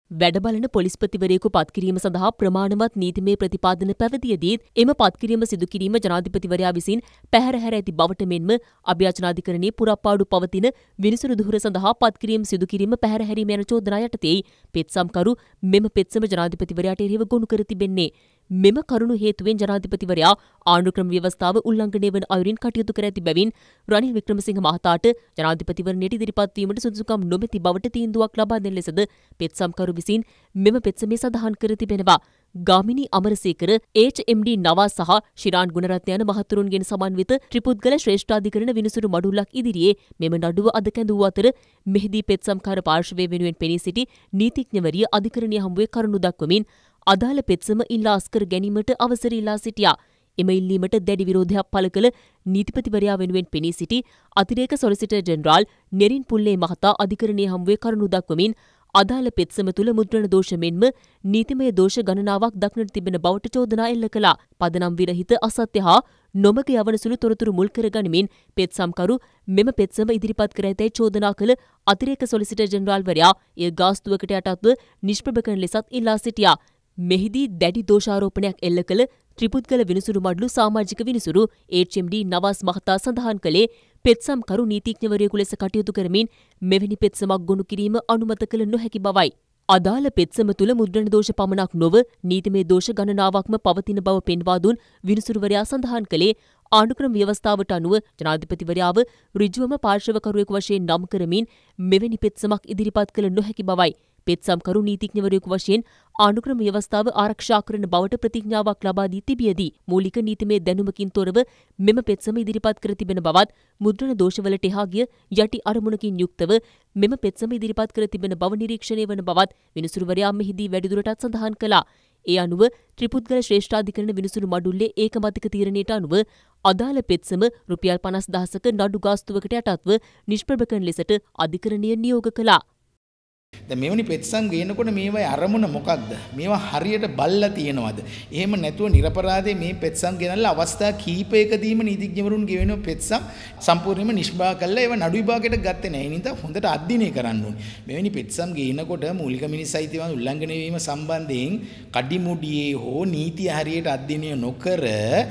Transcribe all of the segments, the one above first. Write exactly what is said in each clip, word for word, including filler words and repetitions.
වැඩබලන පොලිස්පතිවරයෙකු පත්කිරීම සඳහා ප්‍රමාණවත් නීතිමය ප්‍රතිපාදන පැවතියදීත් එම පත්කිරීම සිදු කිරීම ජනාධිපතිවරයා විසින් පැහැරහැර ඇති බවට මෙන්ම අභ්‍යාචනාධිකරණයේ පුරප්පාඩු පවතින විනිසුරු දුහර සඳහා පත්කිරීම සිදු කිරීම පැහැරහැරීම යන චෝදනා යටතේයි පෙත්සම්කරු මෙම පෙත්සම ජනාධිපතිවරයාට එරෙහිව ගොනු කර තිබෙන්නේ. මෙම කරුණු හේතුවෙන් ජනාධිපතිවරයා ආණ්ඩුක්‍රම ව්‍යවස්ථාව උල්ලංඝනය වන අයුරින් කටයුතු කර ඇති බැවින් රනිල් වික්‍රමසිංහ මහතාට ජනාධිපතිවරණයට ඉදිරිපත් වීමට සුදුසුකම් නොමැති බවට තීන්දුවක් ලබා දෙන ලෙසද පෙත්සම්කරු විසින් මෙම පෙත්සමේ සඳහන් කර තිබෙනවා. Gamini Amarasekara, H M D Nawaz සහ ශිරාන් ගුණරත්න යන මහතුරුන්ගෙන් සමන්විත ත්‍රිපුද්ගල ශ්‍රේෂ්ඨාධිකරණ විනිසුරු මඩුල්ලක් ඉදිරියේ මෙම නඩුව අද කැඳවූ අතර මෙහිදී පෙත්සම්කාර පාර්ශවය වෙනුවෙන් පෙනී සිටි නීතිඥවරිය අධිකරණය හමුවේ කරුණු දක්වමින් අදාළ පෙත්සම ඉල්ලා අස්කර ගැනීමට අවසර ඉල්ලා සිටියා. එම ඉල්ලීමට දැඩි විරෝධයක් පළ කළ නීතිපතිවරයා වෙනුවෙන් පෙනී සිටි අතිරේක සොලිසිටර් ජෙනරාල් නෙරින් පුල්ලේ මහතා අධිකරණය හමුවේ කරුණු දක්වමින් අදාළ පෙත්සම තුළ මුද්‍රණ දෝෂ මෙන්ම නීතිමය දෝෂ ගණනාවක් දක්නට තිබෙන බවට චෝදනා එල්ල කළා. පදනම් විරහිත අසත්‍ය හා නොමග යවන සුළු තොරතුරු මුල් කරගනිමින් පෙත්සම්කරු මෙම පෙත්සම ඉදිරිපත් කර ඇතැයි චෝදනා කළ අතිරේක සොලිසිටර් ජෙනරාල්වරයා එය ගාස්තුවකට යටත්ව නිෂ්ප්‍රභ කරන ලෙසත් ඉල්ලා සිටියා. මෙහිදී දැඩි දෝෂාරෝපණයක් එල්ල කළ ත්‍රිපුද්ගල විනිසුරු මඩලු සමාජික විනිසුරු ඒච් එම් ඩී නවාස් මහතා සඳහන් කළේ පෙත්සම්කරු නීතිඥවරයෙකු ලෙස කටයුතු කරමින් මෙවැනි පෙත්සමක් ගොනු කිරීම අනුමත කළ නොහැකි බවයි. අදාළ පෙත්සම තුළ මුද්‍රණ දෝෂ පමණක් නොව නීතිමය දෝෂ ගණනාවක්ම පවතින බව පෙන්වා දුන් විනිසුරුවරයා සඳහන් කළේ ආණ්ඩුක්‍රම ව්‍යවස්ථාවට අනුව ජනාධිපතිවරයාව ඍජුවම පාර්ශවකරුවෙකු වශයෙන් නම් කරමින් මෙවැනි පෙත්සමක් ඉදිරිපත් කළ නොහැකි බවයි. පෙත්සම්කරු නීතිඥවරයෙකු වශයෙන් ආණ්ඩුක්‍රම ව්‍යවස්ථාව ආරක්ෂා කරන බවට ප්‍රතිඥාවක් ලබා දී තිබියදී මූලික නීතිමය දැනුමකින් තොරව මෙම පෙත්සම ඉදිරිපත් කර තිබෙන බවත් මුද්‍රණ දෝෂවලට එහා ගිය යටි අරමුණකින් යුක්තව මෙම පෙත්සම ඉදිරිපත් කර තිබෙන බව නිරීක්ෂණය වන බවත් විනිසුරුවරයා මෙහිදී වැඩිදුරටත් සඳහන් කළා. ඒ අනුව ත්‍රිපුද්ගල ශ්‍රේෂ්ඨාධිකරණ විනිසුරු මඩුල්ලේ ඒකමතික තීරණයට අනුව අදාළ පෙත්සම රුපියල් පනස් දහසක නඩු ගාස්තුවකට යටත්ව නිෂ්ප්‍රභ කරන ලෙසට අධිකරණය නියෝග කළා. දැන් මෙවැනි පෙත්සම් ගේනකොට මේවයි අරමුණ මොකක්ද? මේවා හරියට බල්ලා තියෙනවද? එහෙම නැතුව නිර්පරාදේ මේ පෙත්සම් ගෙනල්ලා අවස්ථා කීපයකදීම නීතිඥවරුන් ගෙවෙන පෙත්සම් සම්පූර්ණයෙන්ම නිෂ්පාදනය කළා ඒවා නඩු විභාගයට ගත්තේ නැහැ. ඒ නිසා හොඳට අධ්‍යයනය කරන්න ඕනේ. මෙවැනි පෙත්සම් ගේනකොට මූලික මිනිස් අයිතිවාසිකම් උල්ලංඝනය වීම සම්බන්ධයෙන් කඩිමුඩියේ හෝ නීතිය හරියට අධ්‍යයනය නොකර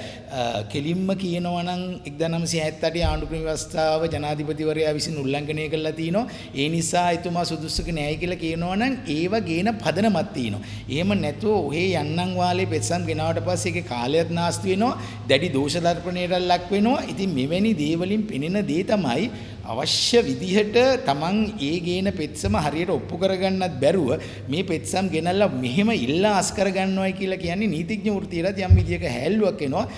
කෙලින්ම කියනවා නම් එක්දාස් නවසිය හැත්තෑ අටේ ආණ්ඩුක්‍රම ව්‍යවස්ථාව ජනාධිපතිවරයා විසින් උල්ලංඝනය කළා තියෙනවා. ඒ නිසා එතුමා සුදුසුක නැහැ කියලා කියනවා නම් ඒව ගේන පදනමක් තියෙනවා. එහෙම නැතුව ඔහේ යන්නම් වාලේ පෙත්සම් ගෙනාවට පස්සේ ඒකේ කාලයක් නාස්ති වෙනවා. දැඩි දෝෂ දර්පණයට ලක් වෙනවා. ඉතින් මෙවැනි දේවලින් පෙනෙන දේ තමයි අවශ්‍ය විදිහට තමන් ඒ ගේන පෙත්සම හරියට ඔප්පු කරගන්නත් බැරුව මේ පෙත්සම් ගෙනල්ලා මෙහෙම ඉල්ලා අස් කරගන්නවයි කියලා කියන්නේ නීතිඥ වෘත්තියටත් යම් විදියක හැල්ලුවක් එනවා.